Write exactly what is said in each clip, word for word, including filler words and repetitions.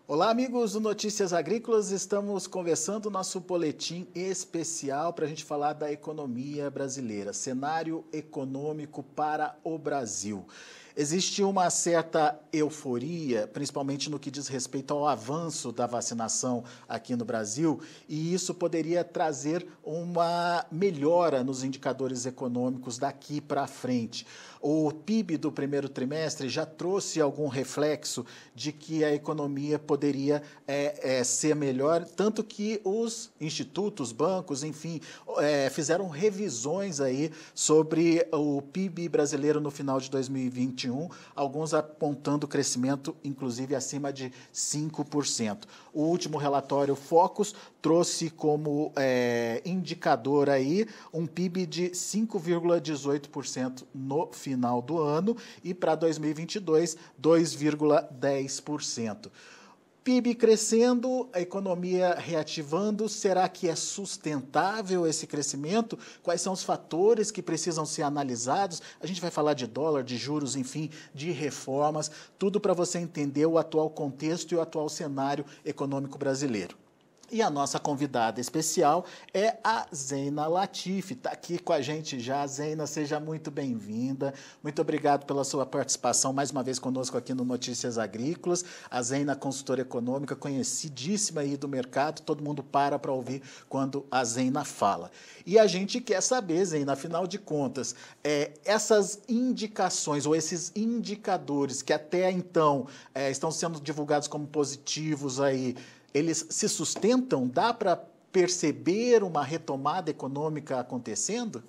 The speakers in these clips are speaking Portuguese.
Olá, amigos do Notícias Agrícolas. Estamos conversando o nosso boletim especial para a gente falar da economia brasileira, cenário econômico para o Brasil. Existe uma certa euforia, principalmente no que diz respeito ao avanço da vacinação aqui no Brasil, e isso poderia trazer uma melhora nos indicadores econômicos daqui para frente. O P I B do primeiro trimestre já trouxe algum reflexo de que a economia poderia é, é, ser melhor, tanto que os institutos, bancos, enfim, é, fizeram revisões aí sobre o P I B brasileiro no final de dois mil e vinte e um, alguns apontando crescimento, inclusive, acima de cinco por cento. O último relatório Focus trouxe como é, indicador aí um P I B de cinco vírgula dezoito por cento no final do ano e para dois mil e vinte e dois, dois vírgula dez por cento. P I B crescendo, a economia reativando, será que é sustentável esse crescimento? Quais são os fatores que precisam ser analisados? A gente vai falar de dólar, de juros, enfim, de reformas, tudo para você entender o atual contexto e o atual cenário econômico brasileiro. E a nossa convidada especial é a Zeina Latifi, está aqui com a gente já. Zeina, seja muito bem-vinda. Muito obrigado pela sua participação mais uma vez conosco aqui no Notícias Agrícolas. A Zeina, consultora econômica, conhecidíssima aí do mercado, todo mundo para para ouvir quando a Zeina fala. E a gente quer saber, Zeina, afinal de contas, é, essas indicações ou esses indicadores que até então é, estão sendo divulgados como positivos aí, eles se sustentam? Dá para perceber uma retomada econômica acontecendo?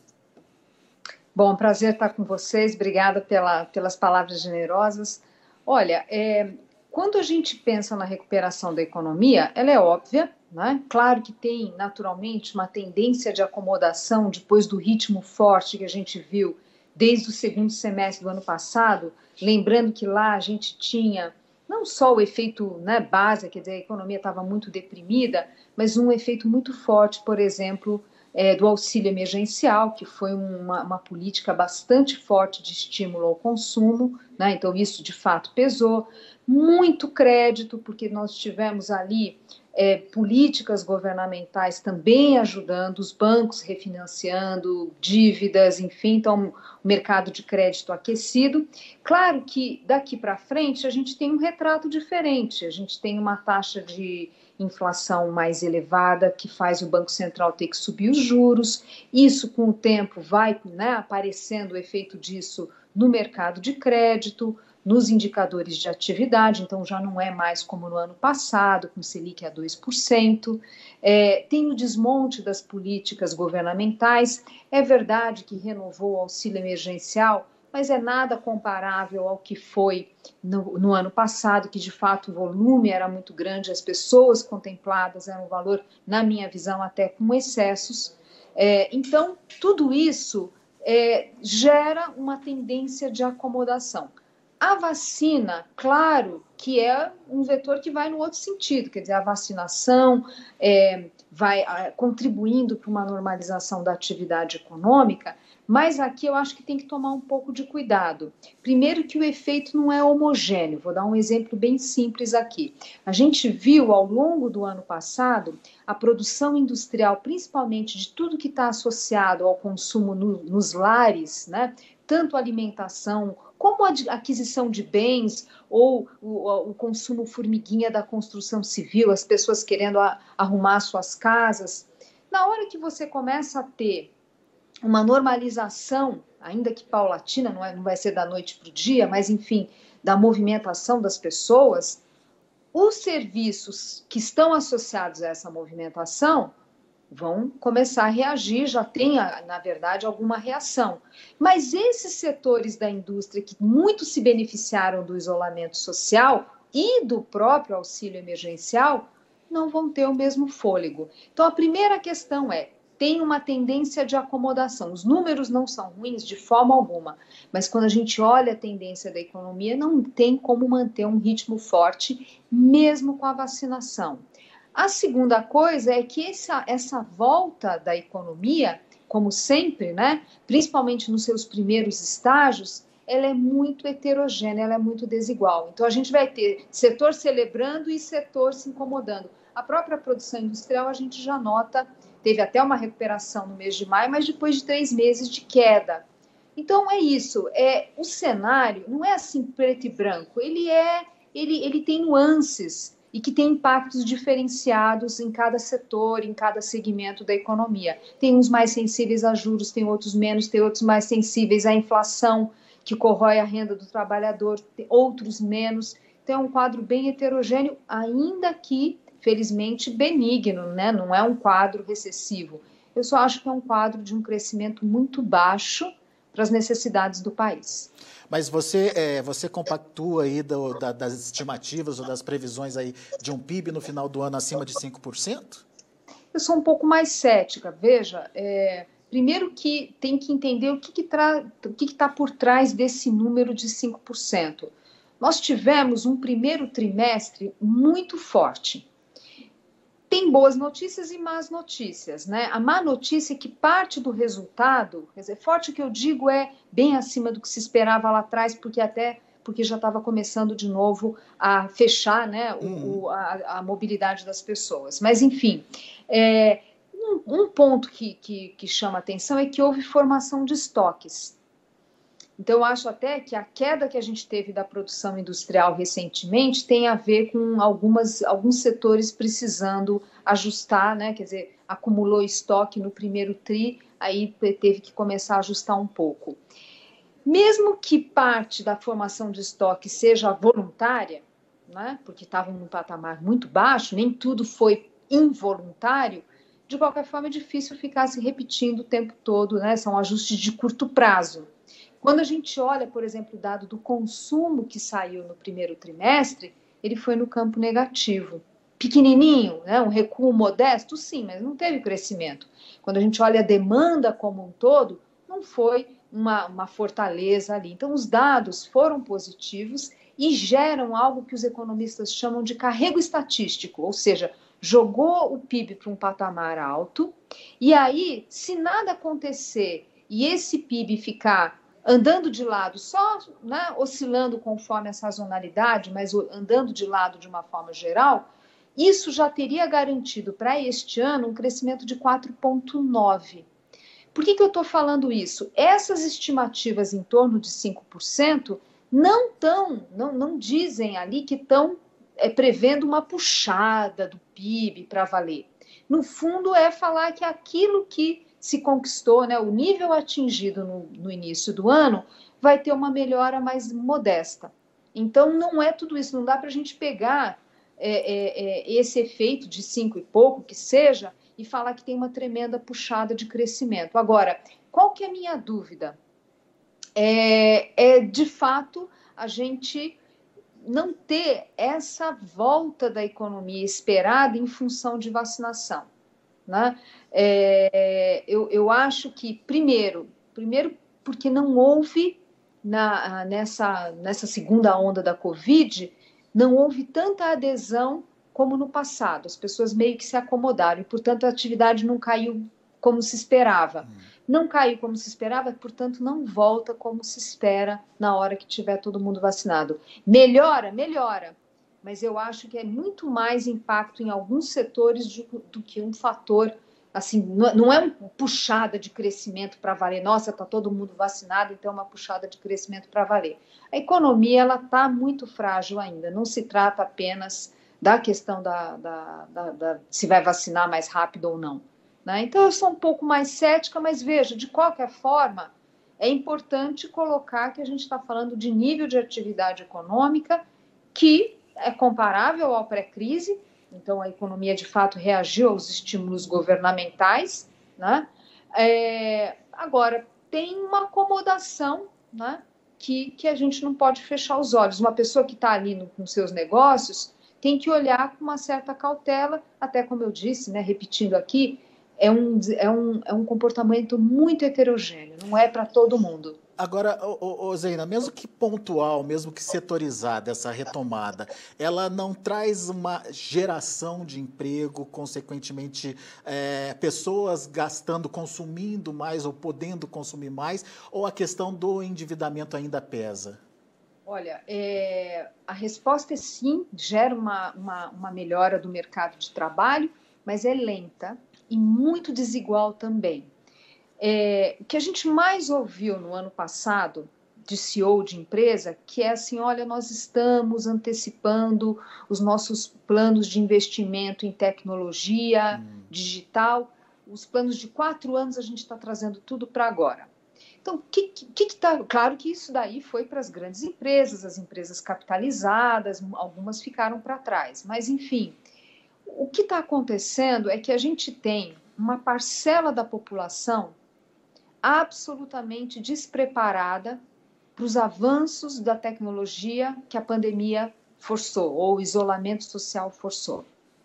Bom, prazer estar com vocês. Obrigada pela, pelas palavras generosas. Olha, é, quando a gente pensa na recuperação da economia, ela é óbvia, né? Claro que tem, naturalmente, uma tendência de acomodação depois do ritmo forte que a gente viu desde o segundo semestre do ano passado, lembrando que lá a gente tinha não só o efeito, né, base, quer dizer, a economia estava muito deprimida, mas um efeito muito forte, por exemplo, é, do auxílio emergencial, que foi uma, uma política bastante forte de estímulo ao consumo, né? Então isso de fato pesou. Muito crédito, porque nós tivemos ali é, políticas governamentais também ajudando, os bancos refinanciando dívidas, enfim, então o mercado de crédito aquecido. Claro que daqui para frente a gente tem um retrato diferente, a gente tem uma taxa de inflação mais elevada que faz o Banco Central ter que subir os juros, isso com o tempo vai, né, aparecendo o efeito disso no mercado de crédito, nos indicadores de atividade, então já não é mais como no ano passado, com Selic a dois por cento. É, tem o desmonte das políticas governamentais. É verdade que renovou o auxílio emergencial, mas é nada comparável ao que foi no, no ano passado, que de fato o volume era muito grande, as pessoas contempladas eram um valor, na minha visão, até com excessos. É, então, tudo isso é, gera uma tendência de acomodação. A vacina, claro que é um vetor que vai no outro sentido, quer dizer, a vacinação é, vai é, contribuindo para uma normalização da atividade econômica, mas aqui eu acho que tem que tomar um pouco de cuidado. Primeiro que o efeito não é homogêneo, vou dar um exemplo bem simples aqui. A gente viu ao longo do ano passado a produção industrial, principalmente de tudo que está associado ao consumo no, nos lares, né? Tanto alimentação como a aquisição de bens ou o, o consumo formiguinha da construção civil, as pessoas querendo a, arrumar suas casas. Na hora que você começa a ter uma normalização, ainda que paulatina, não, é, não vai ser da noite para o dia, mas enfim, da movimentação das pessoas, os serviços que estão associados a essa movimentação vão começar a reagir, já tem, na verdade, alguma reação. Mas esses setores da indústria que muito se beneficiaram do isolamento social e do próprio auxílio emergencial não vão ter o mesmo fôlego. Então, a primeira questão é, tem uma tendência de acomodação. Os números não são ruins de forma alguma, mas quando a gente olha a tendência da economia, não tem como manter um ritmo forte, mesmo com a vacinação. A segunda coisa é que essa, essa volta da economia, como sempre, né, principalmente nos seus primeiros estágios, ela é muito heterogênea, ela é muito desigual. Então, a gente vai ter setor celebrando e setor se incomodando. A própria produção industrial, a gente já nota, teve até uma recuperação no mês de maio, mas depois de três meses de queda. Então, é isso. É, o cenário não é assim preto e branco, ele, é, ele, ele tem nuances e que tem impactos diferenciados em cada setor, em cada segmento da economia. Tem uns mais sensíveis a juros, tem outros menos, tem outros mais sensíveis à inflação, que corrói a renda do trabalhador, outros menos. Então, é um quadro bem heterogêneo, ainda que, felizmente, benigno, né? Não é um quadro recessivo. Eu só acho que é um quadro de um crescimento muito baixo para as necessidades do país. Mas você, é, você compactua aí do, da, das estimativas ou das previsões aí de um P I B no final do ano acima de cinco por cento? Eu sou um pouco mais cética. Veja, é, primeiro que tem que entender o que que tra- o que que está por trás desse número de cinco por cento. Nós tivemos um primeiro trimestre muito forte. Tem boas notícias e más notícias, né? A má notícia é que parte do resultado, quer dizer, forte o que eu digo é bem acima do que se esperava lá atrás, porque até porque já estava começando de novo a fechar, né, o, Uhum. o, a, a mobilidade das pessoas. Mas, enfim, é, um, um ponto que, que, que chama atenção é que houve formação de estoques. Então, eu acho até que a queda que a gente teve da produção industrial recentemente tem a ver com algumas, alguns setores precisando ajustar, né? Quer dizer, acumulou estoque no primeiro tri, aí teve que começar a ajustar um pouco. Mesmo que parte da formação de estoque seja voluntária, né? Porque estavam num patamar muito baixo, nem tudo foi involuntário, de qualquer forma é difícil ficar se repetindo o tempo todo, né? São ajustes de curto prazo. Quando a gente olha, por exemplo, o dado do consumo que saiu no primeiro trimestre, ele foi no campo negativo. Pequenininho, né? Um recuo modesto, sim, mas não teve crescimento. Quando a gente olha a demanda como um todo, não foi uma, uma fortaleza ali. Então, os dados foram positivos e geram algo que os economistas chamam de carrego estatístico, ou seja, jogou o P I B para um patamar alto, e aí, se nada acontecer e esse P I B ficar andando de lado, só, né, oscilando conforme a sazonalidade, mas andando de lado de uma forma geral, isso já teria garantido para este ano um crescimento de quatro vírgula nove. Por que que eu estou falando isso? Essas estimativas em torno de cinco por cento não tão, não, não dizem ali que estão é, prevendo uma puxada do P I B para valer. No fundo, é falar que aquilo que se conquistou, né, o nível atingido no, no início do ano, vai ter uma melhora mais modesta. Então, não é tudo isso, não dá para a gente pegar é, é, é, esse efeito de cinco e pouco, que seja, e falar que tem uma tremenda puxada de crescimento. Agora, qual que é a minha dúvida? É, é de fato, a gente não ter essa volta da economia esperada em função de vacinação. Né? É, eu, eu acho que, primeiro, primeiro porque não houve, na, nessa, nessa segunda onda da Covid, não houve tanta adesão como no passado. As pessoas meio que se acomodaram e, portanto, a atividade não caiu como se esperava. Não caiu como se esperava, portanto, não volta como se espera na hora que tiver todo mundo vacinado. Melhora? Melhora. Mas eu acho que é muito mais impacto em alguns setores de, do que um fator, assim, não é uma puxada de crescimento para valer, nossa, está todo mundo vacinado, então é uma puxada de crescimento para valer. A economia ela está muito frágil ainda, não se trata apenas da questão da, da, da, da se vai vacinar mais rápido ou não. Né? Então eu sou um pouco mais cética, mas veja, de qualquer forma, é importante colocar que a gente está falando de nível de atividade econômica que é comparável ao pré-crise, então a economia de fato reagiu aos estímulos governamentais, né? É, agora, tem uma acomodação, né? que, que a gente não pode fechar os olhos. Uma pessoa que está ali no, com seus negócios tem que olhar com uma certa cautela, até como eu disse, né? repetindo aqui, é um, é, um, é um comportamento muito heterogêneo, não é para todo mundo. Agora, ô, ô, ô, Zeina, mesmo que pontual, mesmo que setorizada, essa retomada, ela não traz uma geração de emprego, consequentemente, é, pessoas gastando, consumindo mais ou podendo consumir mais, ou a questão do endividamento ainda pesa? Olha, é, a resposta é sim, gera uma, uma, uma melhora do mercado de trabalho, mas é lenta e muito desigual também. É, o que a gente mais ouviu no ano passado de C E O de empresa, que é assim, olha, nós estamos antecipando os nossos planos de investimento em tecnologia Hum. digital, os planos de quatro anos a gente está trazendo tudo para agora. Então, o que está... Claro que isso daí foi para as grandes empresas, as empresas capitalizadas, algumas ficaram para trás, mas enfim, o que está acontecendo é que a gente tem uma parcela da população absolutamente despreparada para os avanços da tecnologia que a pandemia forçou, ou o isolamento social forçou.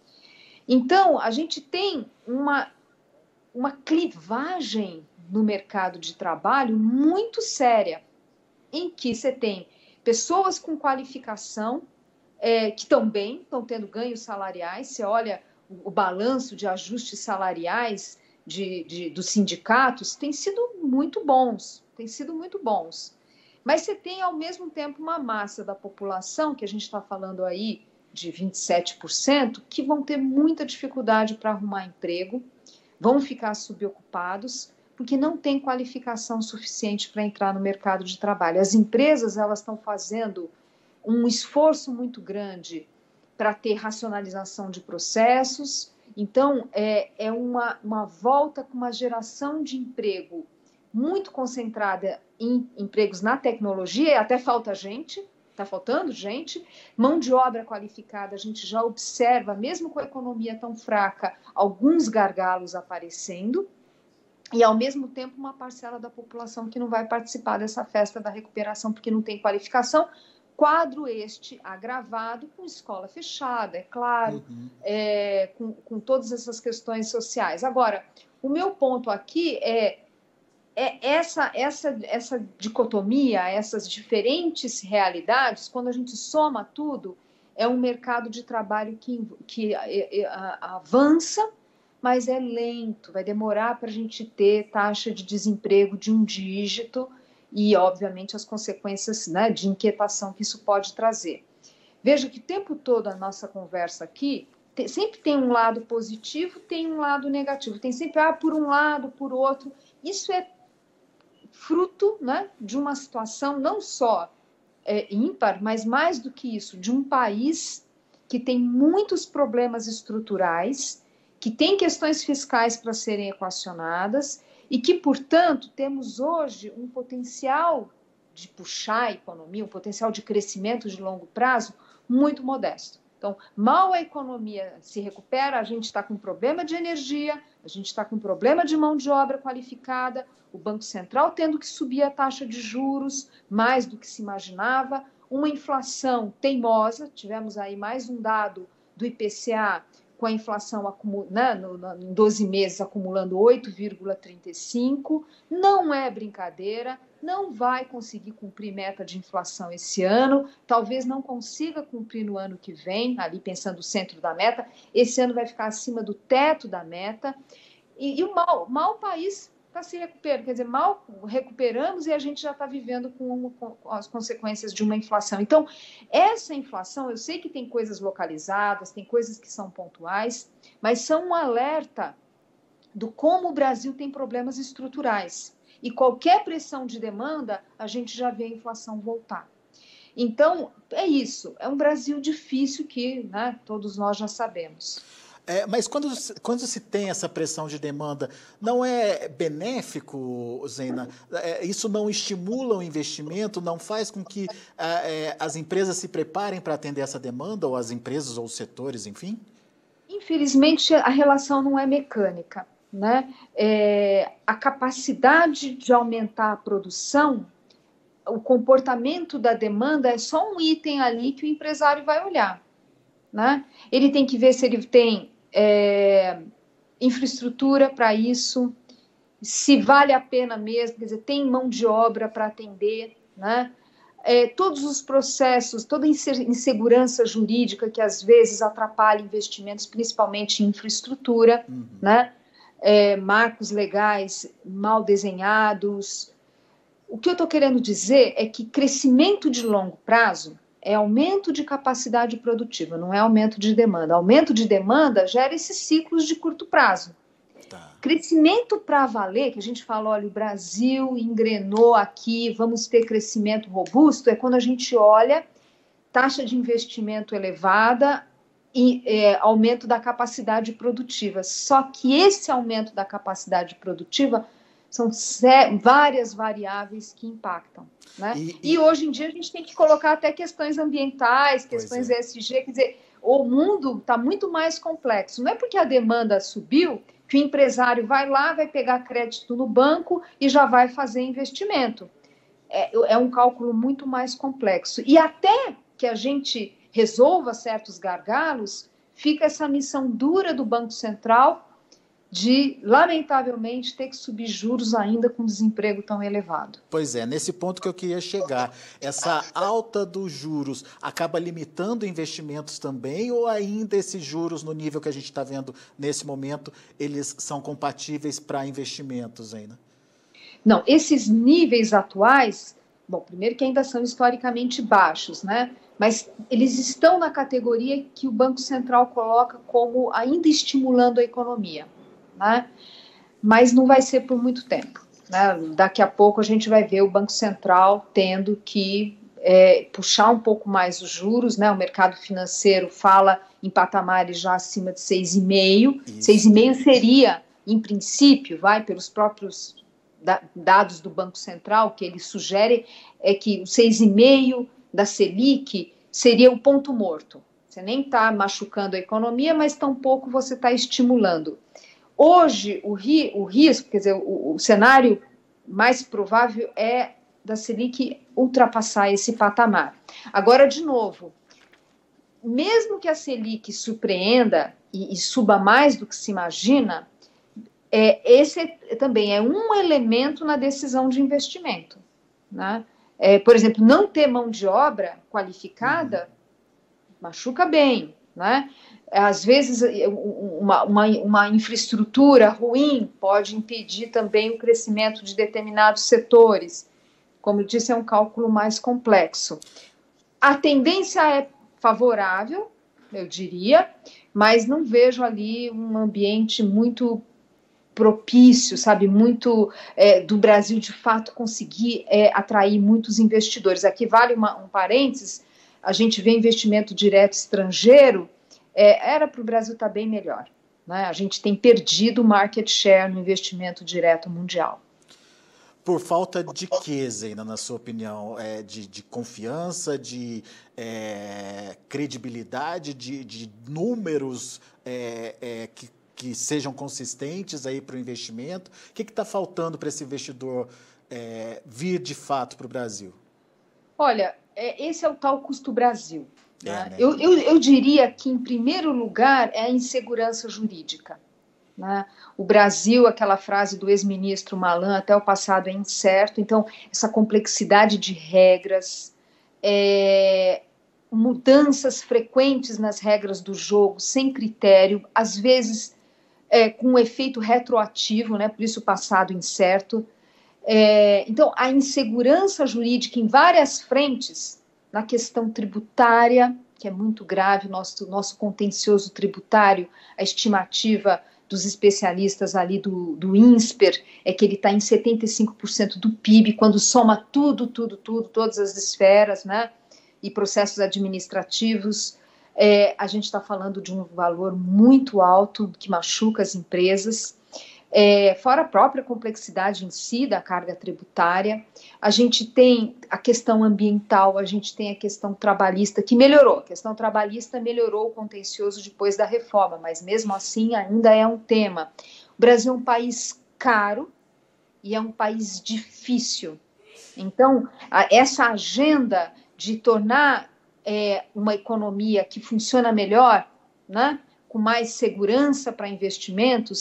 Então, a gente tem uma, uma clivagem no mercado de trabalho muito séria, em que você tem pessoas com qualificação é, que estão bem, estão tendo ganhos salariais, você olha o, o balanço de ajustes salariais de, de, dos sindicatos, tem sido muito bons, tem sido muito bons. Mas você tem, ao mesmo tempo, uma massa da população, que a gente está falando aí de vinte e sete por cento, que vão ter muita dificuldade para arrumar emprego, vão ficar subocupados, porque não tem qualificação suficiente para entrar no mercado de trabalho. As empresas elas estão fazendo um esforço muito grande para ter racionalização de processos. Então, é, é uma, uma volta com uma geração de emprego muito concentrada em empregos na tecnologia, e até falta gente, está faltando gente, mão de obra qualificada, a gente já observa, mesmo com a economia tão fraca, alguns gargalos aparecendo, e, ao mesmo tempo, uma parcela da população que não vai participar dessa festa da recuperação porque não tem qualificação. Quadro este agravado com escola fechada, é claro, Uhum. é, com, com todas essas questões sociais. Agora, o meu ponto aqui é, é essa, essa, essa dicotomia, essas diferentes realidades, quando a gente soma tudo, é um mercado de trabalho que, que é, é, avança, mas é lento, vai demorar para a gente ter taxa de desemprego de um dígito e, obviamente, as consequências, né, de inquietação que isso pode trazer. Veja que o tempo todo a nossa conversa aqui tem, sempre tem um lado positivo, tem um lado negativo, tem sempre, ah, por um lado, por outro. Isso é fruto, né, de uma situação não só é, ímpar, mas mais do que isso, de um país que tem muitos problemas estruturais, que tem questões fiscais para serem equacionadas e que, portanto, temos hoje um potencial de puxar a economia, um potencial de crescimento de longo prazo muito modesto. Então, mal a economia se recupera, a gente está com problema de energia, a gente está com problema de mão de obra qualificada, o Banco Central tendo que subir a taxa de juros mais do que se imaginava, uma inflação teimosa, tivemos aí mais um dado do I P C A com a inflação né, no, no, em doze meses acumulando oito vírgula trinta e cinco, não é brincadeira, não vai conseguir cumprir meta de inflação esse ano, talvez não consiga cumprir no ano que vem, ali pensando o centro da meta, esse ano vai ficar acima do teto da meta, e, e o mal, mal país está se recuperando, quer dizer, mal recuperamos e a gente já está vivendo com, com as consequências de uma inflação. Então, essa inflação, eu sei que tem coisas localizadas, tem coisas que são pontuais, mas são um alerta do como o Brasil tem problemas estruturais. E qualquer pressão de demanda, a gente já vê a inflação voltar. Então, é isso. É um Brasil difícil que, né, todos nós já sabemos. É, mas quando, quando se tem essa pressão de demanda, não é benéfico, Zeina? É, isso não estimula o investimento, não faz com que é, as empresas se preparem para atender essa demanda, ou as empresas ou os setores, enfim? Infelizmente, a relação não é mecânica, né? É, a capacidade de aumentar a produção, o comportamento da demanda é só um item ali que o empresário vai olhar, né? Ele tem que ver se ele tem é, infraestrutura para isso, se vale a pena mesmo, quer dizer, tem mão de obra para atender, né? É, todos os processos, toda a insegurança jurídica que às vezes atrapalha investimentos, principalmente em infraestrutura, uhum. né? É, marcos legais mal desenhados. O que eu estou querendo dizer é que crescimento de longo prazo é aumento de capacidade produtiva, não é aumento de demanda. Aumento de demanda gera esses ciclos de curto prazo. Tá. Crescimento para valer, que a gente fala, olha, o Brasil engrenou aqui, vamos ter crescimento robusto, é quando a gente olha taxa de investimento elevada e é, aumento da capacidade produtiva. Só que esse aumento da capacidade produtiva são várias variáveis que impactam. Né? E, e... e hoje em dia a gente tem que colocar até questões ambientais, questões é. E S G, quer dizer, o mundo está muito mais complexo. Não é porque a demanda subiu que o empresário vai lá, vai pegar crédito no banco e já vai fazer investimento. É, é um cálculo muito mais complexo. E até que a gente resolva certos gargalos, fica essa missão dura do Banco Central de, lamentavelmente, ter que subir juros ainda com desemprego tão elevado. Pois é, nesse ponto que eu queria chegar. Essa alta dos juros acaba limitando investimentos também, ou ainda esses juros, no nível que a gente está vendo nesse momento, eles são compatíveis para investimentos ainda? Não, esses níveis atuais, bom, primeiro que ainda são historicamente baixos, né? Mas eles estão na categoria que o Banco Central coloca como ainda estimulando a economia. Né? Mas não vai ser por muito tempo. Né? Daqui a pouco a gente vai ver o Banco Central tendo que é, puxar um pouco mais os juros, né? O mercado financeiro fala em patamares já acima de seis vírgula cinco. seis vírgula cinco seria, em princípio, vai pelos próprios da, dados do Banco Central, que ele sugere é que o seis vírgula cinco da Selic seria o ponto morto. Você nem está machucando a economia, mas tampouco você está estimulando. Hoje, o, ri, o risco, quer dizer, o, o cenário mais provável é da Selic ultrapassar esse patamar. Agora, de novo, mesmo que a Selic surpreenda e, e suba mais do que se imagina, é, esse é, também é um elemento na decisão de investimento. Né? É, por exemplo, não ter mão de obra qualificada uhum. machuca bem, né? Às vezes, uma, uma, uma infraestrutura ruim pode impedir também o crescimento de determinados setores. Como eu disse, é um cálculo mais complexo. A tendência é favorável, eu diria, mas não vejo ali um ambiente muito propício, sabe, muito é, do Brasil, de fato, conseguir é, atrair muitos investidores. Aqui vale uma, um parênteses, a gente vê investimento direto estrangeiro, É, era para o Brasil estar bem melhor. Né? A gente tem perdido market share no investimento direto mundial. Por falta de quê, Zeina, na sua opinião? É, de, de confiança, de é, credibilidade, de, de números é, é, que, que sejam consistentes aí para o investimento? O que está faltando para esse investidor é, vir de fato para o Brasil? Olha, é, esse é o tal custo Brasil. É, né? eu, eu, eu diria que, em primeiro lugar, é a insegurança jurídica. Né? O Brasil, aquela frase do ex-ministro Malan, até o passado é incerto, então essa complexidade de regras, é, mudanças frequentes nas regras do jogo, sem critério, às vezes é, com um efeito retroativo, né? Por isso o passado incerto. É, então, a insegurança jurídica em várias frentes, na questão tributária, que é muito grave, nosso, nosso contencioso tributário, a estimativa dos especialistas ali do, do INSPER é que ele está em setenta e cinco por cento do P I B, quando soma tudo, tudo, tudo, todas as esferas, né, e processos administrativos, é, a gente está falando de um valor muito alto que machuca as empresas. É, fora a própria complexidade em si da carga tributária, a gente tem a questão ambiental, a gente tem a questão trabalhista, que melhorou. A questão trabalhista melhorou o contencioso depois da reforma, mas mesmo assim ainda é um tema. O Brasil é um país caro e é um país difícil. Então, a, essa agenda de tornar é, uma economia que funciona melhor, né, com mais segurança para investimentos,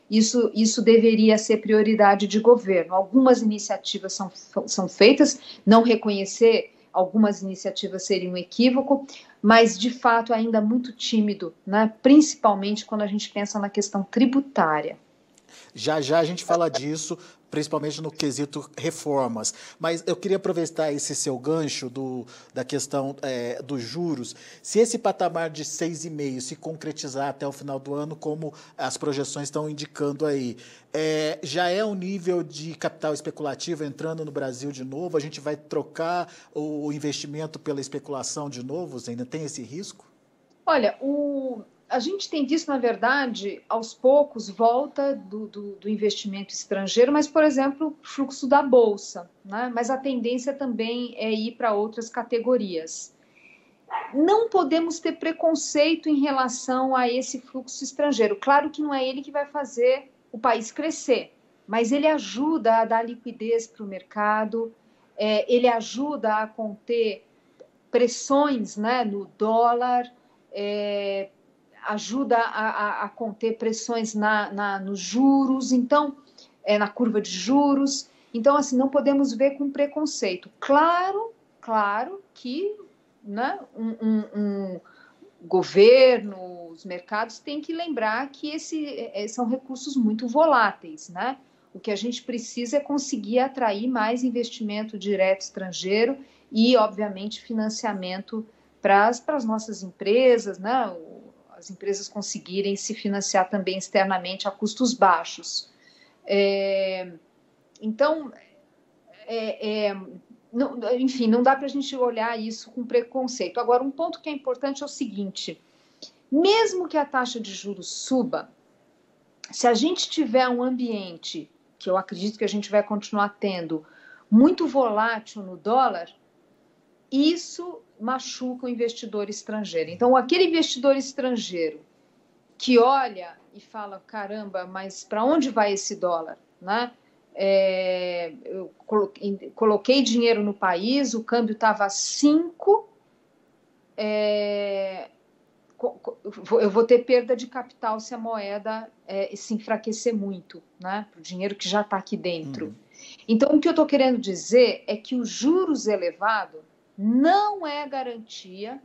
isso, isso deveria ser prioridade de governo. Algumas iniciativas são, são feitas, não reconhecer algumas iniciativas seria um equívoco, mas, de fato, ainda muito tímido, né? Principalmente quando a gente pensa na questão tributária. Já já a gente fala disso, principalmente no quesito reformas. Mas eu queria aproveitar esse seu gancho do, da questão é, dos juros. Se esse patamar de seis vírgula cinco se concretizar até o final do ano, como as projeções estão indicando aí, é, já é um nível de capital especulativo entrando no Brasil de novo? A gente vai trocar o investimento pela especulação de novo? Ainda tem esse risco? Olha, o... a gente tem visto, na verdade, aos poucos, volta do, do, do investimento estrangeiro, mas, por exemplo, fluxo da Bolsa, né? Mas a tendência também é ir para outras categorias. Não podemos ter preconceito em relação a esse fluxo estrangeiro. Claro que não é ele que vai fazer o país crescer, mas ele ajuda a dar liquidez para o mercado, é, ele ajuda a conter pressões, né, no dólar, é, ajuda a, a, a conter pressões na, na, nos juros, então, é, na curva de juros. Então, assim, não podemos ver com preconceito. Claro, claro que, né, um, um, um governo, os mercados têm que lembrar que esse, são recursos muito voláteis, né? O que a gente precisa é conseguir atrair mais investimento direto estrangeiro e, obviamente, financiamento para as nossas empresas, né? As empresas conseguirem se financiar também externamente a custos baixos. É, então, é, é, não, enfim, não dá para a gente olhar isso com preconceito. Agora, um ponto que é importante é o seguinte: mesmo que a taxa de juros suba, se a gente tiver um ambiente, que eu acredito que a gente vai continuar tendo, muito volátil no dólar, isso machuca o investidor estrangeiro. Então, aquele investidor estrangeiro que olha e fala, caramba, mas para onde vai esse dólar? Né? É, eu coloquei, coloquei dinheiro no país, o câmbio estava a cinco, é, eu vou ter perda de capital se a moeda é, se enfraquecer muito, né? O dinheiro que já está aqui dentro. Uhum. Então, o que eu estou querendo dizer é que os juros elevados não é garantia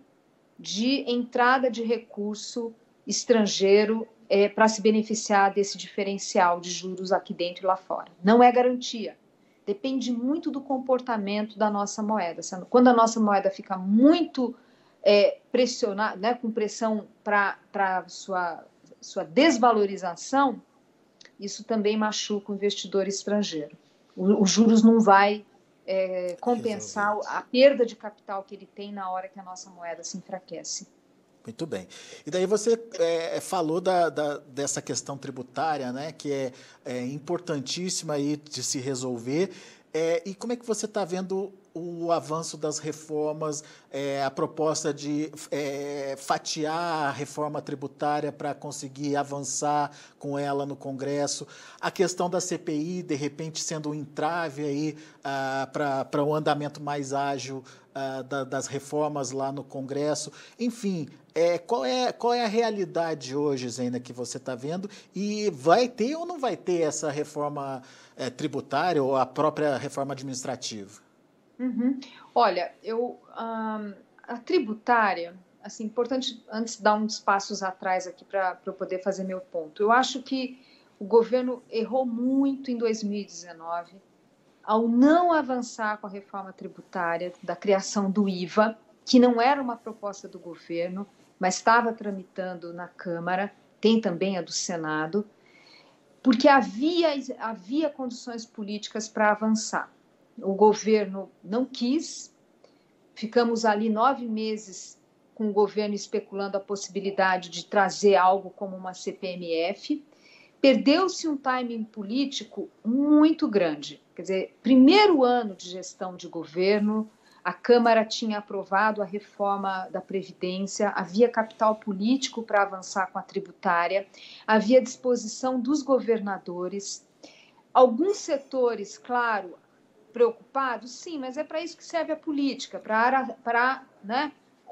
de entrada de recurso estrangeiro é, para se beneficiar desse diferencial de juros aqui dentro e lá fora. Não é garantia. Depende muito do comportamento da nossa moeda. Quando a nossa moeda fica muito é, pressionada, né, com pressão para sua, sua desvalorização, isso também machuca o investidor estrangeiro. Os juros não vai é, compensar Resolver. a perda de capital que ele tem na hora que a nossa moeda se enfraquece. Muito bem. E daí você é, falou da, da, dessa questão tributária, né, que é, é importantíssima aí de se resolver. É, e como é que você está vendo o avanço das reformas, é, a proposta de é, fatiar a reforma tributária para conseguir avançar com ela no Congresso, a questão da C P I, de repente, sendo um entrave aí ah, para um andamento mais ágil ah, da, das reformas lá no Congresso, enfim, é, qual, é, qual é a realidade hoje, Zena, que você está vendo, e vai ter ou não vai ter essa reforma é, tributária ou a própria reforma administrativa? Uhum. Olha, eu, um, a tributária, assim, importante antes de dar uns passos atrás aqui para eu poder fazer meu ponto. Eu acho que o governo errou muito em dois mil e dezenove ao não avançar com a reforma tributária da criação do I V A, que não era uma proposta do governo, mas estava tramitando na Câmara, tem também a do Senado, porque havia, havia condições políticas para avançar. O governo não quis, ficamos ali nove meses com o governo especulando a possibilidade de trazer algo como uma C P M F. Perdeu-se um timing político muito grande. Quer dizer, primeiro ano de gestão de governo, a Câmara tinha aprovado a reforma da Previdência, havia capital político para avançar com a tributária, havia disposição dos governadores. Alguns setores, claro, preocupados, sim, mas é para isso que serve a política, para, para né,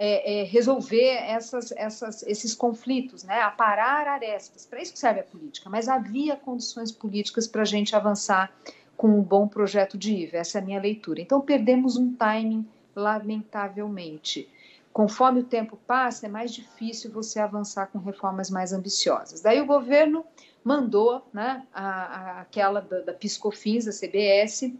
é, é, resolver essas, essas, esses conflitos, né? Aparar arestas. Para isso que serve a política, mas havia condições políticas para a gente avançar com um bom projeto de I V A, essa é a minha leitura. Então, perdemos um timing, lamentavelmente. Conforme o tempo passa, é mais difícil você avançar com reformas mais ambiciosas. Daí o governo mandou, né, a, a, aquela da, da PiscoFins, da C B S,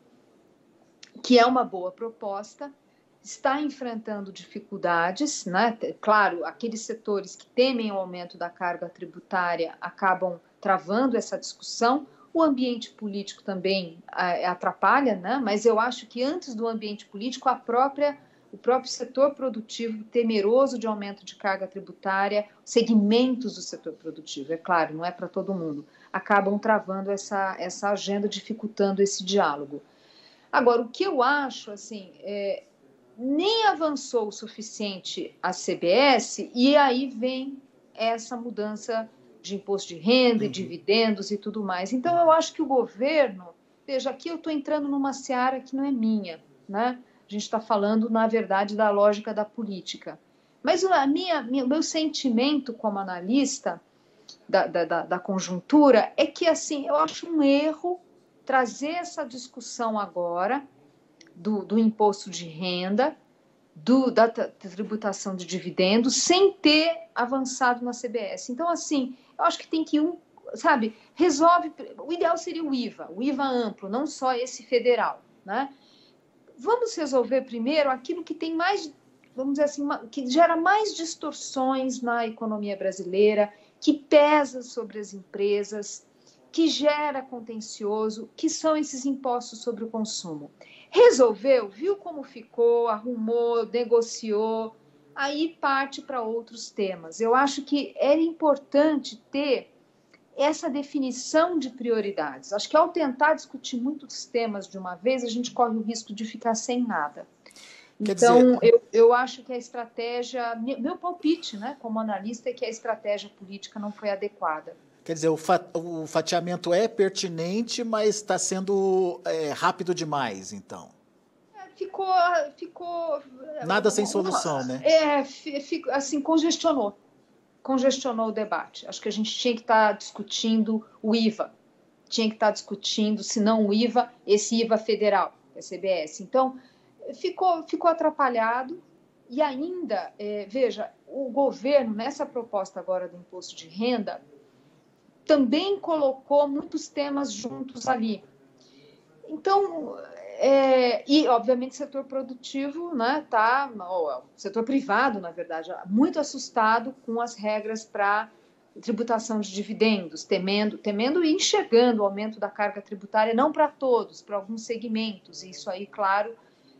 que é uma boa proposta, está enfrentando dificuldades, né? Claro, aqueles setores que temem o aumento da carga tributária acabam travando essa discussão. O ambiente político também atrapalha, né? Mas eu acho que antes do ambiente político, a própria, o próprio setor produtivo, temeroso de aumento de carga tributária, segmentos do setor produtivo, é claro, não é para todo mundo, acabam travando essa, essa agenda, dificultando esse diálogo. Agora, o que eu acho, assim, é, nem avançou o suficiente a C B S, e aí vem essa mudança de imposto de renda, uhum, e dividendos e tudo mais. Então, eu acho que o governo... Veja, aqui eu estou entrando numa seara que não é minha, né? A gente está falando, na verdade, da lógica da política. Mas o minha, minha, meu sentimento como analista da, da, da conjuntura é que, assim, eu acho um erro trazer essa discussão agora do, do imposto de renda, do, da, da tributação de dividendos, sem ter avançado na C B S. Então, assim, eu acho que tem que, um, sabe, resolve... O ideal seria o I V A, o I V A amplo, não só esse federal, né? Vamos resolver primeiro aquilo que tem mais, vamos dizer assim, que gera mais distorções na economia brasileira, que pesa sobre as empresas, que gera contencioso, que são esses impostos sobre o consumo. Resolveu, viu como ficou, arrumou, negociou, aí parte para outros temas. Eu acho que era importante ter essa definição de prioridades. Acho que ao tentar discutir muitos temas de uma vez, a gente corre o risco de ficar sem nada. Quer então, dizer... eu, eu acho que a estratégia, meu palpite, né, como analista, é que a estratégia política não foi adequada. Quer dizer, o, fa o fatiamento é pertinente, mas está sendo é, rápido demais, então. É, ficou, ficou... Nada sem solução, né? É, fico, assim, congestionou. Congestionou o debate. Acho que a gente tinha que estar discutindo o I V A. Tinha que estar discutindo, se não o I V A, esse I V A federal, a C B S. Então, ficou, ficou atrapalhado. E ainda, é, veja, o governo, nessa proposta agora do imposto de renda, também colocou muitos temas juntos ali. Então, é, e obviamente o setor produtivo, né, tá, o setor privado, na verdade, muito assustado com as regras para tributação de dividendos, temendo, temendo e enxergando o aumento da carga tributária, não para todos, para alguns segmentos. E isso aí, claro,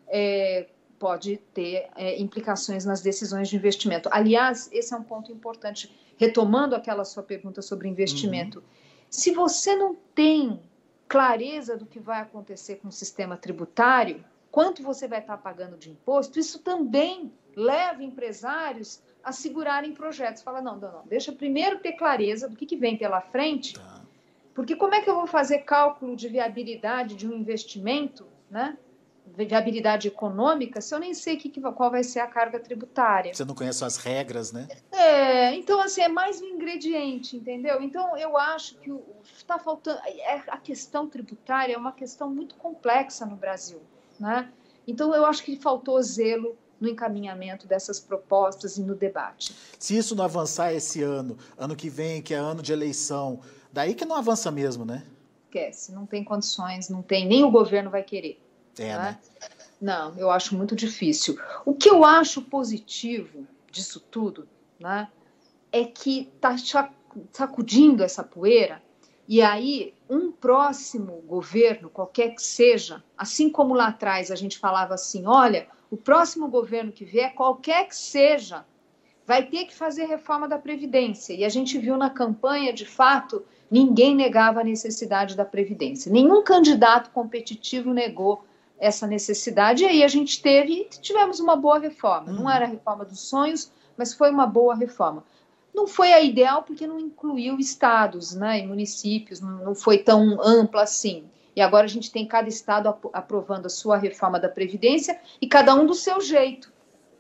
é, pode ter é, implicações nas decisões de investimento. Aliás, esse é um ponto importante. Retomando aquela sua pergunta sobre investimento, uhum. Se você não tem clareza do que vai acontecer com o sistema tributário, quanto você vai estar pagando de imposto, isso também leva empresários a segurarem projetos. Fala, não, não, não, deixa primeiro ter clareza do que, que vem pela frente, porque como é que eu vou fazer cálculo de viabilidade de um investimento, né? Viabilidade econômica, se eu nem sei que, qual vai ser a carga tributária. Você não conhece as regras, né? É, então, assim, é mais um ingrediente, entendeu? Então, eu acho que está faltando... A questão tributária é uma questão muito complexa no Brasil, né? Então, eu acho que faltou zelo no encaminhamento dessas propostas e no debate. Se isso não avançar esse ano, ano que vem, que é ano de eleição, daí que não avança mesmo, né? Esquece, não tem condições, não tem, nem o governo vai querer. É, né? Não, eu acho muito difícil. O que eu acho positivo disso tudo, né, é que está sacudindo essa poeira e aí um próximo governo, qualquer que seja, assim como lá atrás a gente falava assim, olha, o próximo governo que vier, qualquer que seja, vai ter que fazer reforma da Previdência. E a gente viu na campanha, de fato, ninguém negava a necessidade da Previdência. Nenhum candidato competitivo negou essa necessidade, e aí a gente teve, tivemos uma boa reforma. Não era a reforma dos sonhos, mas foi uma boa reforma. Não foi a ideal porque não incluiu estados, né, e municípios, não foi tão ampla assim. E agora a gente tem cada estado aprovando a sua reforma da Previdência e cada um do seu jeito.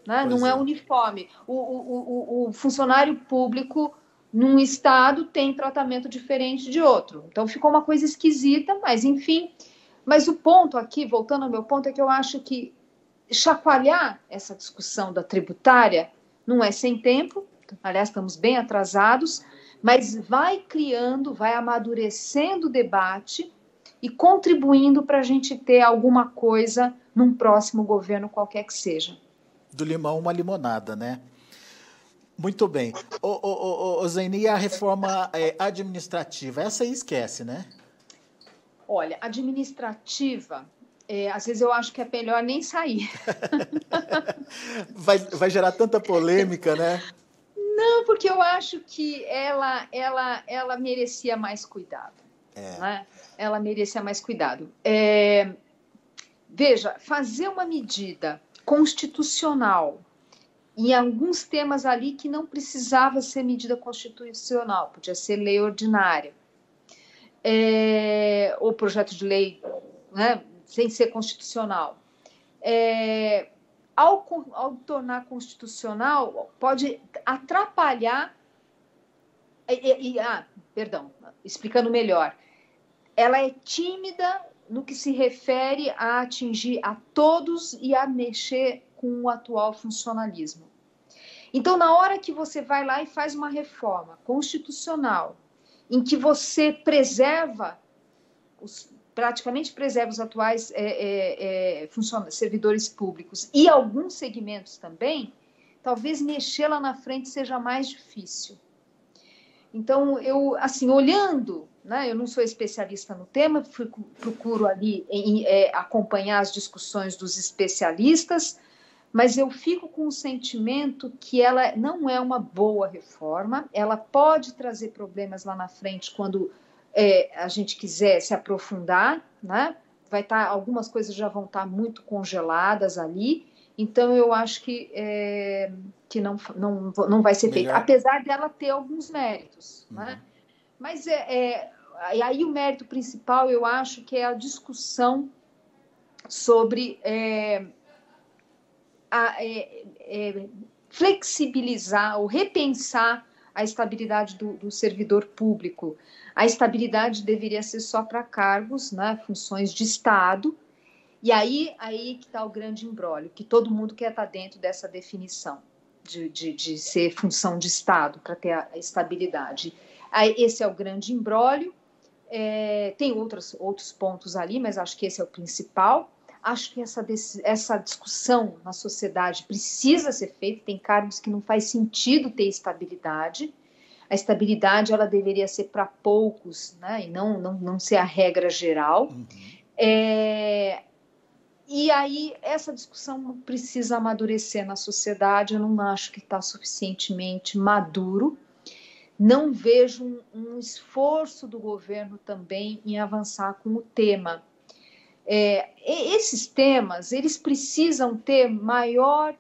né? Pois Não é é. uniforme. O, o, o, o funcionário público num estado tem tratamento diferente de outro. Então ficou uma coisa esquisita, mas enfim. Mas o ponto aqui, voltando ao meu ponto, é que eu acho que chacoalhar essa discussão da tributária não é sem tempo, aliás, estamos bem atrasados, mas vai criando, vai amadurecendo o debate e contribuindo para a gente ter alguma coisa num próximo governo, qualquer que seja. Do limão, uma limonada, né? Muito bem. Ô, ô, ô, ô, Zeni, e a reforma é, administrativa? Essa aí esquece, né? Olha, administrativa, é, às vezes eu acho que é melhor nem sair. Vai, vai gerar tanta polêmica, né? Não, porque eu acho que ela, ela, ela merecia mais cuidado. É. Né? Ela merecia mais cuidado. É, veja, fazer uma medida constitucional em alguns temas ali que não precisava ser medida constitucional, podia ser lei ordinária, é, ou projeto de lei, né, sem ser constitucional. É, ao, ao tornar constitucional, pode atrapalhar. E, e, ah, perdão, explicando melhor. Ela é tímida no que se refere a atingir a todos e a mexer com o atual funcionalismo. Então, na hora que você vai lá e faz uma reforma constitucional, em que você preserva, os, praticamente preserva os atuais é, é, é, servidores públicos e alguns segmentos também, talvez mexer lá na frente seja mais difícil. Então, eu, assim, olhando, né, eu não sou especialista no tema, fui, procuro ali em, é, acompanhar as discussões dos especialistas, mas eu fico com o sentimento que ela não é uma boa reforma, ela pode trazer problemas lá na frente quando é, a gente quiser se aprofundar, né? Vai estar, algumas coisas já vão estar muito congeladas ali, então eu acho que, é, que não, não, não vai ser feito, apesar dela ter alguns méritos, uhum. Né? Mas é, é, aí o mérito principal eu acho que é a discussão sobre é, a, é, é, flexibilizar ou repensar a estabilidade do, do servidor público. A estabilidade deveria ser só para cargos, né, funções de Estado. E aí, aí que está o grande imbróglio, que todo mundo quer estar dentro dessa definição de, de, de ser função de Estado para ter a estabilidade. Aí, esse é o grande imbróglio. É, tem outros, outros pontos ali, mas acho que esse é o principal. Acho que essa, essa discussão na sociedade precisa ser feita. Tem cargos que não faz sentido ter estabilidade. A estabilidade ela deveria ser para poucos, né, e não, não, não ser a regra geral. Uhum. É, E aí, essa discussão precisa amadurecer na sociedade, eu não acho que está suficientemente maduro. Não vejo um, um esforço do governo também em avançar com o tema. É, esses temas, eles precisam ter maior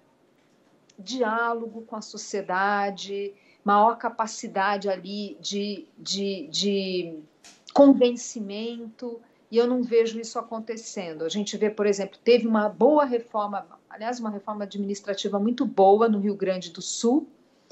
diálogo com a sociedade, maior capacidade ali de, de, de convencimento, e eu não vejo isso acontecendo. A gente vê, por exemplo, teve uma boa reforma, aliás, uma reforma administrativa muito boa no Rio Grande do Sul,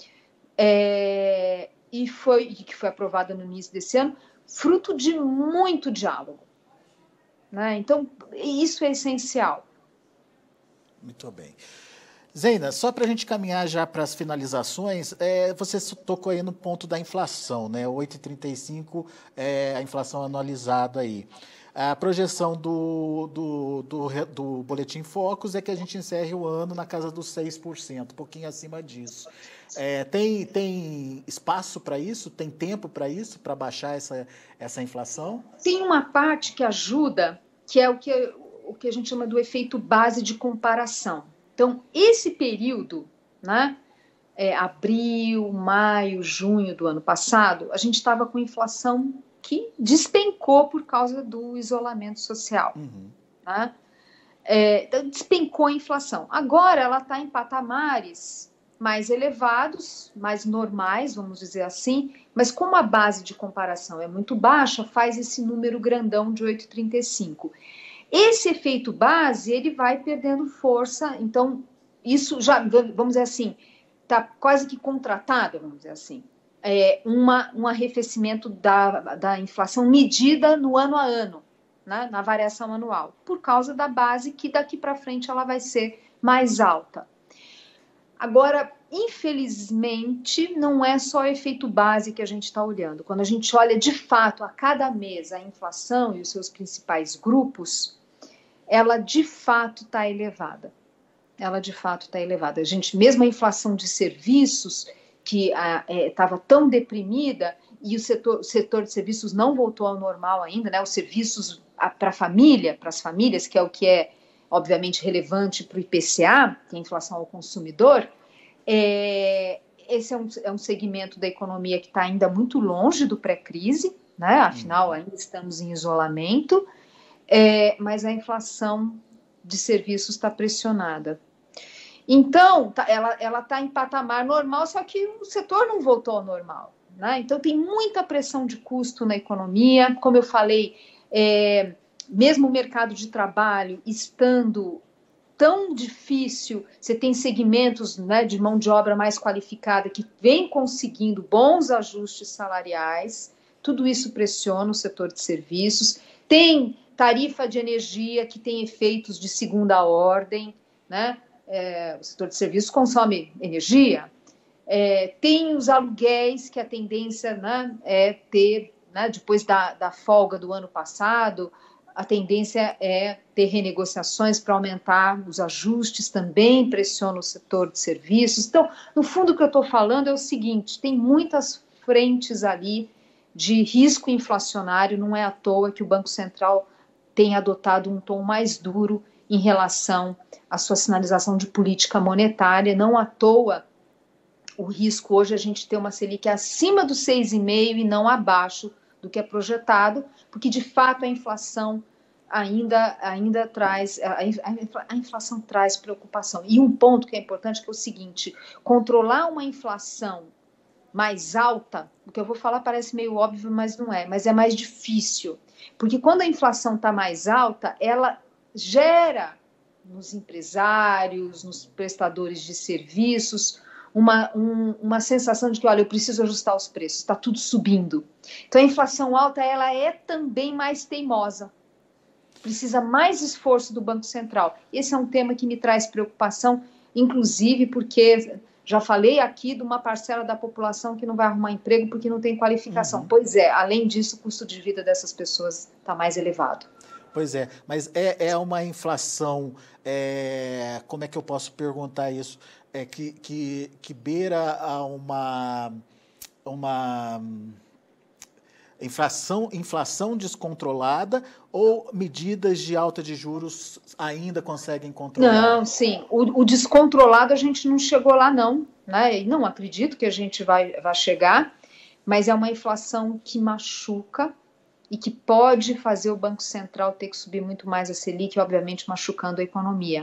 é, e foi, que foi aprovada no início desse ano, fruto de muito diálogo. Né? Então, isso é essencial. Muito bem. Zeina, só para a gente caminhar já para as finalizações, é, você tocou aí no ponto da inflação, né? oito vírgula trinta e cinco é a inflação anualizada aí. A projeção do, do, do, do Boletim Focus é que a gente encerre o ano na casa dos seis por cento, um pouquinho acima disso. É, tem, tem espaço para isso? Tem tempo para isso, para baixar essa, essa inflação? Tem uma parte que ajuda, que é o que, o que a gente chama do efeito base de comparação. Então, esse período, né, é, abril, maio, junho do ano passado, a gente estava com inflação que despencou por causa do isolamento social. Uhum. Né? É, então, despencou a inflação. Agora ela está em patamares mais elevados, mais normais, vamos dizer assim, mas como a base de comparação é muito baixa, faz esse número grandão de oito vírgula trinta e cinco. Esse efeito base, ele vai perdendo força, então isso já, vamos dizer assim, está quase que contratado, vamos dizer assim, é uma, um arrefecimento da, da inflação medida no ano a ano, né, na variação anual, por causa da base que daqui para frente ela vai ser mais alta. Agora, infelizmente, não é só o efeito base que a gente está olhando. Quando a gente olha de fato a cada mês a inflação e os seus principais grupos, ela de fato está elevada. Ela de fato está elevada. A gente, mesmo a inflação de serviços, que estava é, tão deprimida, e o setor, o setor de serviços não voltou ao normal ainda, né? Os serviços para a família, para as famílias, que é o que é obviamente relevante para o I P C A, que é a inflação ao consumidor, é, esse é um, é um segmento da economia que está ainda muito longe do pré-crise, né? Afinal, ainda estamos em isolamento, é, mas a inflação de serviços está pressionada. Então, tá, ela está em patamar normal, só que o setor não voltou ao normal, né? Então, tem muita pressão de custo na economia, como eu falei, é, mesmo o mercado de trabalho estando tão difícil, você tem segmentos, né, de mão de obra mais qualificada que vem conseguindo bons ajustes salariais, tudo isso pressiona o setor de serviços, tem tarifa de energia que tem efeitos de segunda ordem, né? É, o setor de serviços consome energia, é, tem os aluguéis que a tendência, né, é ter, né, depois da, da folga do ano passado, a tendência é ter renegociações para aumentar os ajustes, também pressiona o setor de serviços. Então, no fundo, o que eu estou falando é o seguinte, tem muitas frentes ali de risco inflacionário, não é à toa que o Banco Central tem adotado um tom mais duro em relação à sua sinalização de política monetária, não à toa o risco hoje é a gente ter uma Selic acima dos seis vírgula cinco e não abaixo do que é projetado, porque de fato a inflação ainda, ainda traz, a, a inflação traz preocupação. E um ponto que é importante que é o seguinte, controlar uma inflação mais alta, o que eu vou falar parece meio óbvio, mas não é, mas é mais difícil, porque quando a inflação está mais alta, ela gera nos empresários, nos prestadores de serviços, uma, um, uma sensação de que, olha, eu preciso ajustar os preços, está tudo subindo. Então, a inflação alta, ela é também mais teimosa, precisa mais esforço do Banco Central. Esse é um tema que me traz preocupação, inclusive porque já falei aqui de uma parcela da população que não vai arrumar emprego porque não tem qualificação. Uhum. Pois é, além disso, o custo de vida dessas pessoas está mais elevado. Pois é, mas é, é uma inflação, é, como é que eu posso perguntar isso? É que, que, que beira a uma, uma inflação, inflação descontrolada ou medidas de alta de juros ainda conseguem controlar? Não, sim, o, o descontrolado a gente não chegou lá não, né? E não acredito que a gente vai, vai chegar, mas é uma inflação que machuca e que pode fazer o Banco Central ter que subir muito mais a Selic, obviamente machucando a economia.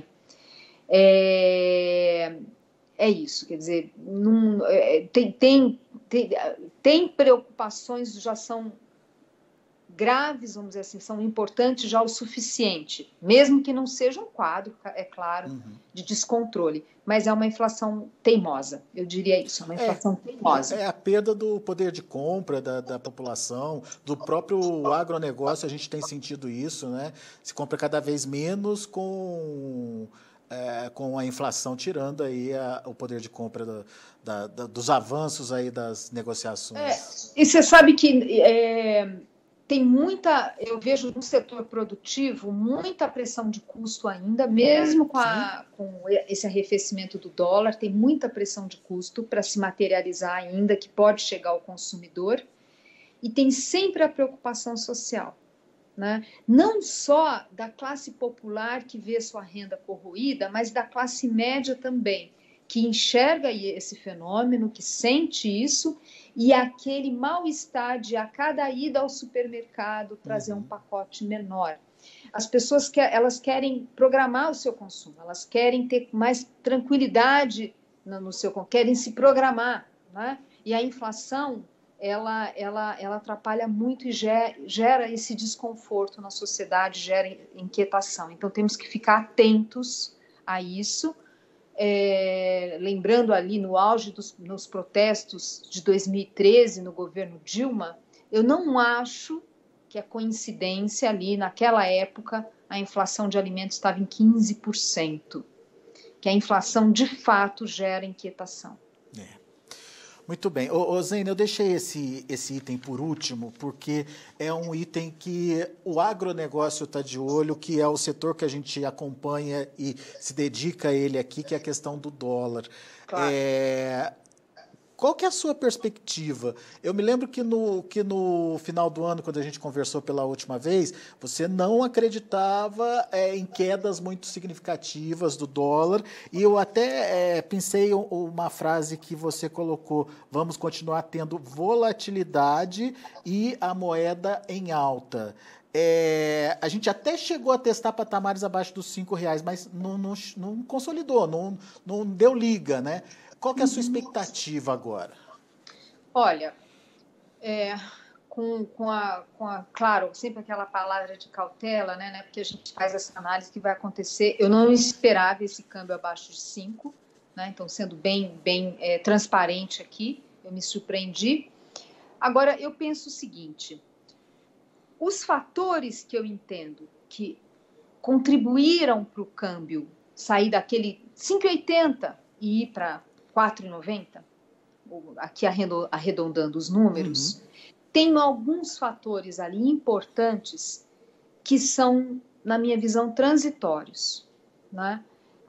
É, é isso, quer dizer, não, é, tem, tem, tem, tem preocupações, já são graves, vamos dizer assim, são importantes já o suficiente, mesmo que não seja um quadro, é claro, uhum. de descontrole, mas é uma inflação teimosa, eu diria isso, é uma inflação é, teimosa. É a perda do poder de compra da, da população, do próprio agronegócio, a gente tem sentido isso, né? Se compra cada vez menos com... É, com a inflação tirando aí a, o poder de compra da, da, da, dos avanços aí das negociações. É, e você sabe que é, tem muita, eu vejo no setor produtivo, muita pressão de custo ainda, mesmo com, a, com esse arrefecimento do dólar, tem muita pressão de custo para se materializar ainda, que pode chegar ao consumidor, e tem sempre a preocupação social. Né? Não só da classe popular que vê sua renda corroída, mas da classe média também, que enxerga esse fenômeno, que sente isso, e aquele mal-estar de a cada ida ao supermercado trazer uhum. um pacote menor. As pessoas que, elas querem programar o seu consumo, elas querem ter mais tranquilidade no, no seu consumo, querem se programar, né? E a inflação Ela, ela, ela atrapalha muito e gera, gera esse desconforto na sociedade, gera inquietação. Então, temos que ficar atentos a isso. é, lembrando ali no auge dos nos protestos de dois mil e treze, no governo Dilma, eu não acho que a coincidência ali, naquela época, a inflação de alimentos estava em quinze por cento, que a inflação de fato gera inquietação. É. Muito bem. Ô, ô Zênia, eu deixei esse, esse item por último, porque é um item que o agronegócio está de olho, que é o setor que a gente acompanha e se dedica a ele aqui, que é a questão do dólar. Claro. É... Qual que é a sua perspectiva? Eu me lembro que no, que no final do ano, quando a gente conversou pela última vez, você não acreditava é, em quedas muito significativas do dólar, e eu até é, pensei uma frase que você colocou: vamos continuar tendo volatilidade e a moeda em alta. É, a gente até chegou a testar patamares abaixo dos cinco reais, mas não, não, não consolidou, não, não deu liga, né? Qual que é a sua expectativa agora? Olha, é, com, com, a, com a, claro, sempre aquela palavra de cautela, né, né, porque a gente faz essa análise que vai acontecer. Eu não esperava esse câmbio abaixo de cinco, né, então sendo bem, bem é, transparente aqui, eu me surpreendi. Agora, eu penso o seguinte, os fatores que eu entendo que contribuíram para o câmbio sair daquele cinco e oitenta e ir para quatro e noventa, aqui arredondando os números, uhum. Tem alguns fatores ali importantes que são, na minha visão, transitórios, né?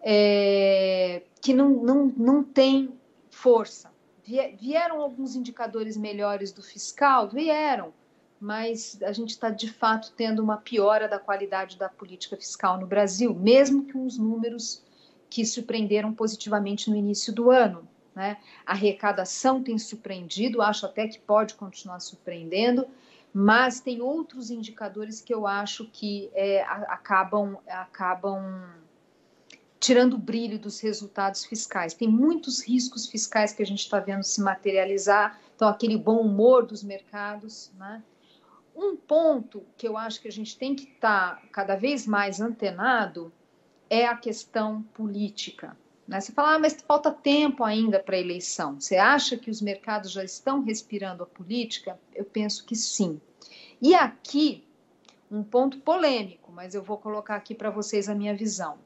É, que não, não, não tem força. Vieram alguns indicadores melhores do fiscal? Vieram, mas a gente está, de fato, tendo uma piora da qualidade da política fiscal no Brasil, mesmo com os números que surpreenderam positivamente no início do ano, né? A arrecadação tem surpreendido, acho até que pode continuar surpreendendo, mas tem outros indicadores que eu acho que é, acabam, acabam tirando o brilho dos resultados fiscais. Tem muitos riscos fiscais que a gente está vendo se materializar, então aquele bom humor dos mercados, né? Um ponto que eu acho que a gente tem que estar cada vez mais antenado é a questão política, né? Você fala, ah, mas falta tempo ainda para a eleição. Você acha que os mercados já estão respirando a política? Eu penso que sim. E aqui, um ponto polêmico, mas eu vou colocar aqui para vocês a minha visão.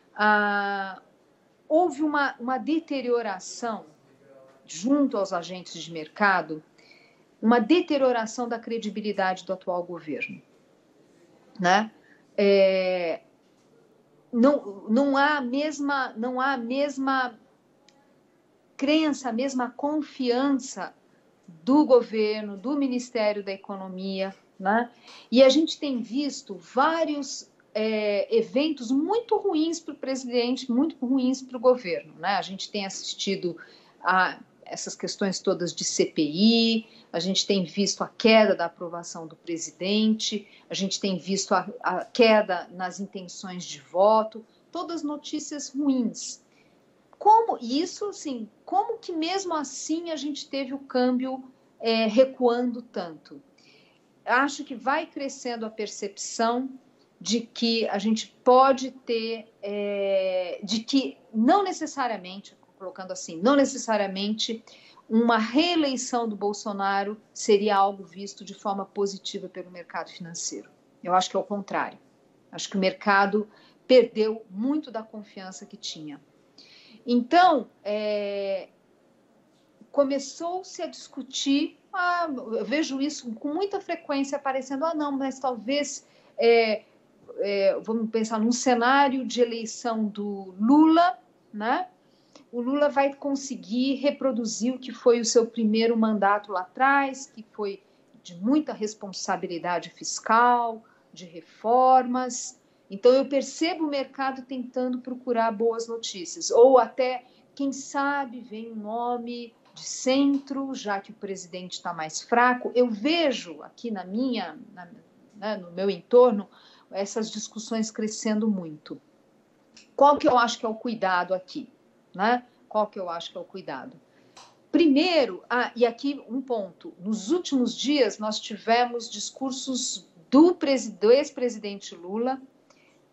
Ah, houve uma, uma deterioração junto aos agentes de mercado, uma deterioração da credibilidade do atual governo, né? É, Não, não há a mesma, não há a mesma crença, a mesma confiança do governo, do Ministério da Economia, né? E a gente tem visto vários é, eventos muito ruins para o presidente, muito ruins para o governo, né? A gente tem assistido a essas questões todas de C P I, a gente tem visto a queda da aprovação do presidente, a gente tem visto a, a queda nas intenções de voto, todas notícias ruins. Como isso, assim, como que mesmo assim a gente teve o câmbio é, recuando tanto? Acho que vai crescendo a percepção de que a gente pode ter, é, de que não necessariamente, colocando assim, não necessariamente uma reeleição do Bolsonaro seria algo visto de forma positiva pelo mercado financeiro. Eu acho que é o contrário. Acho que o mercado perdeu muito da confiança que tinha. Então, é, começou-se a discutir, ah, eu vejo isso com muita frequência aparecendo, ah, não, mas talvez, é, é, vamos pensar num cenário de eleição do Lula, né? O Lula vai conseguir reproduzir o que foi o seu primeiro mandato lá atrás, que foi de muita responsabilidade fiscal, de reformas. Então, eu percebo o mercado tentando procurar boas notícias, ou até, quem sabe, vem um nome de centro, já que o presidente está mais fraco. Eu vejo aqui na minha, na, né, no meu entorno, essas discussões crescendo muito. Qual que eu acho que é o cuidado aqui? Né? Qual que eu acho que é o cuidado? Primeiro, ah, e aqui um ponto, nos últimos dias nós tivemos discursos do, do ex-presidente Lula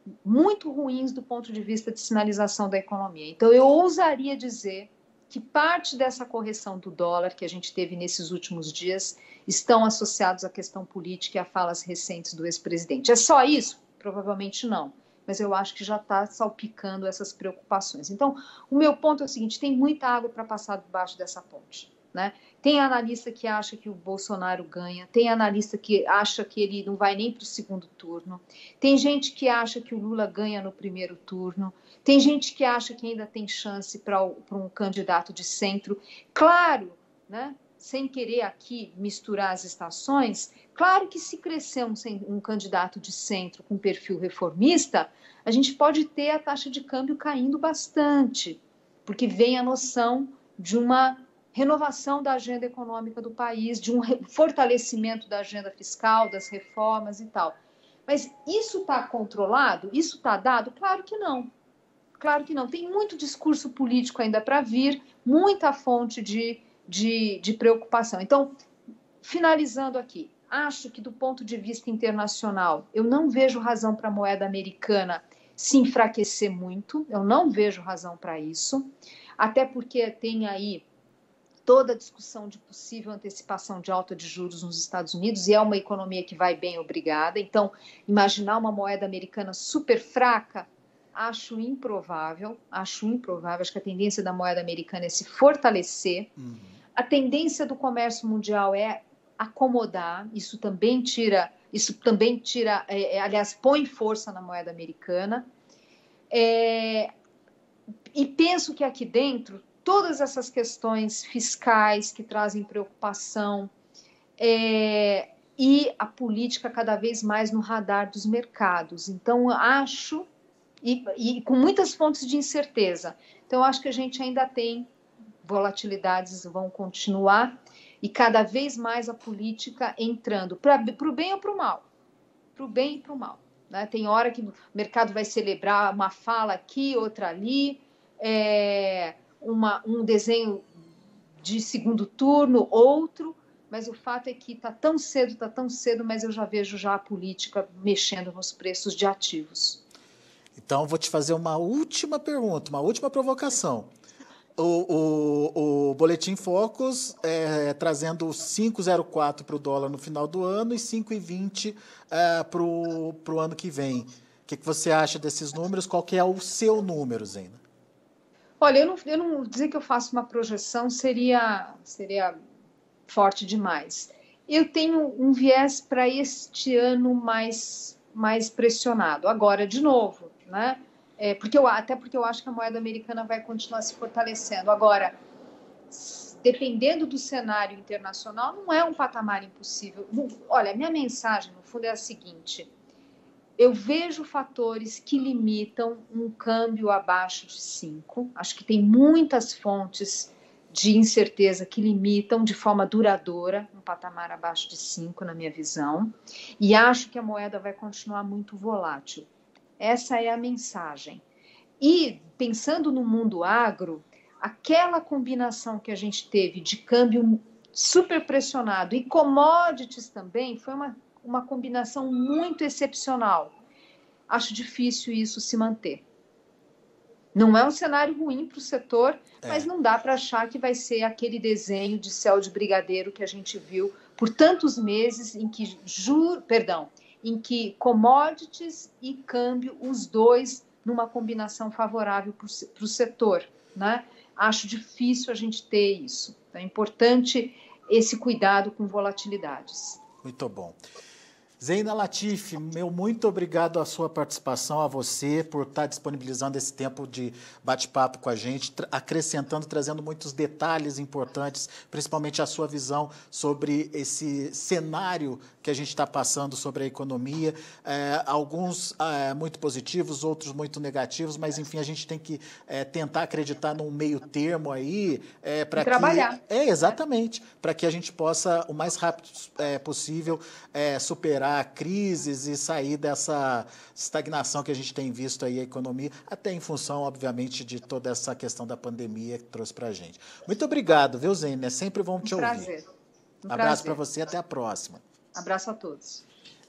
muito ruins do ponto de vista de sinalização da economia. Então, eu ousaria dizer que parte dessa correção do dólar que a gente teve nesses últimos dias estão associados à questão política e a falas recentes do ex-presidente. É só isso? Provavelmente não, mas eu acho que já está salpicando essas preocupações. Então, o meu ponto é o seguinte, tem muita água para passar debaixo dessa ponte, né? Tem analista que acha que o Bolsonaro ganha, tem analista que acha que ele não vai nem para o segundo turno, tem gente que acha que o Lula ganha no primeiro turno, tem gente que acha que ainda tem chance para um candidato de centro. Claro, né, sem querer aqui misturar as estações, claro que se crescer um, um candidato de centro com perfil reformista, a gente pode ter a taxa de câmbio caindo bastante, porque vem a noção de uma renovação da agenda econômica do país, de um fortalecimento da agenda fiscal, das reformas e tal. Mas isso está controlado? Isso está dado? Claro que não. Claro que não. Tem muito discurso político ainda para vir, muita fonte de, de, de preocupação. Então, finalizando aqui, acho que do ponto de vista internacional, eu não vejo razão para a moeda americana se enfraquecer muito, eu não vejo razão para isso, até porque tem aí toda a discussão de possível antecipação de alta de juros nos Estados Unidos, e é uma economia que vai bem, obrigada. Então, imaginar uma moeda americana super fraca, acho improvável, acho improvável. Acho que a tendência da moeda americana é se fortalecer. Uhum. A tendência do comércio mundial é acomodar, isso também tira, isso também tira, é, aliás, põe força na moeda americana. É, e penso que aqui dentro, todas essas questões fiscais que trazem preocupação é, e a política cada vez mais no radar dos mercados. Então, acho, e, e com muitas fontes de incerteza, então acho que a gente ainda tem volatilidades, vão continuar, e cada vez mais a política entrando para o bem ou para o mal, para o bem e para o mal. Né? Tem hora que o mercado vai celebrar uma fala aqui, outra ali, é, Uma, um desenho de segundo turno, outro, mas o fato é que está tão cedo, está tão cedo, mas eu já vejo já a política mexendo nos preços de ativos. Então, vou te fazer uma última pergunta, uma última provocação. O, o, o Boletim Focus é, trazendo cinco vírgula zero quatro para o dólar no final do ano e cinco vírgula vinte é, para o ano que vem. O que, que você acha desses números? Qual que é o seu número, Zeina? Olha, eu não, eu não dizer que eu faço uma projeção seria, seria forte demais. Eu tenho um viés para este ano mais, mais pressionado. Agora, de novo, né? É, porque eu, até porque eu acho que a moeda americana vai continuar se fortalecendo. Agora, dependendo do cenário internacional, não é um patamar impossível. Olha, a minha mensagem, no fundo, é a seguinte: eu vejo fatores que limitam um câmbio abaixo de cinco. Acho que tem muitas fontes de incerteza que limitam de forma duradoura um patamar abaixo de cinco, na minha visão. E acho que a moeda vai continuar muito volátil. Essa é a mensagem. E, pensando no mundo agro, aquela combinação que a gente teve de câmbio super pressionado e commodities também foi uma uma combinação muito excepcional. Acho difícil isso se manter. Não é um cenário ruim para o setor, é. Mas não dá para achar que vai ser aquele desenho de céu de brigadeiro que a gente viu por tantos meses em que, juro, perdão, em que commodities e câmbio, os dois numa combinação favorável para o setor, né? Acho difícil a gente ter isso. Então, é importante esse cuidado com volatilidades. Muito bom. Zeina Latifi, meu muito obrigado a sua participação, a você por estar disponibilizando esse tempo de bate-papo com a gente, acrescentando, trazendo muitos detalhes importantes, principalmente a sua visão sobre esse cenário que a gente está passando sobre a economia, é, alguns é, muito positivos, outros muito negativos, mas enfim, a gente tem que é, tentar acreditar num meio termo aí, é, para que... trabalhar. É, exatamente, para que a gente possa, o mais rápido é, possível, é, superar crises e sair dessa estagnação que a gente tem visto aí a economia, até em função, obviamente, de toda essa questão da pandemia que trouxe para a gente. Muito obrigado, viu, Zeina? É sempre bom te um ouvir. Prazer. Um Abraço para prazer. você, até a próxima. Abraço a todos.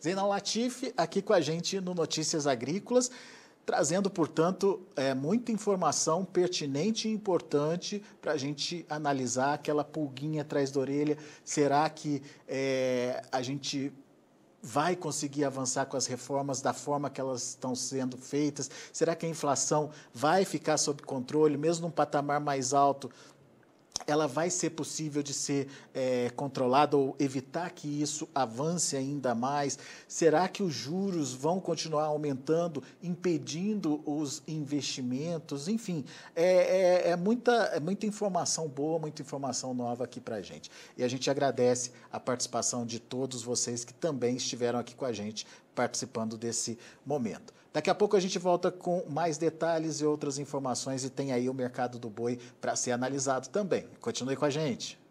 Zeinal Latifi aqui com a gente no Notícias Agrícolas, trazendo, portanto, é, muita informação pertinente e importante para a gente analisar aquela pulguinha atrás da orelha. Será que é, a gente vai conseguir avançar com as reformas da forma que elas estão sendo feitas? Será que a inflação vai ficar sob controle, mesmo num patamar mais alto? Ela vai ser possível de ser é, controlada ou evitar que isso avance ainda mais? Será que os juros vão continuar aumentando, impedindo os investimentos? Enfim, é, é, é, muita, é muita informação boa, muita informação nova aqui para a gente. E a gente agradece a participação de todos vocês que também estiveram aqui com a gente participando desse momento. Daqui a pouco a gente volta com mais detalhes e outras informações e tem aí o mercado do boi para ser analisado também. Continue com a gente.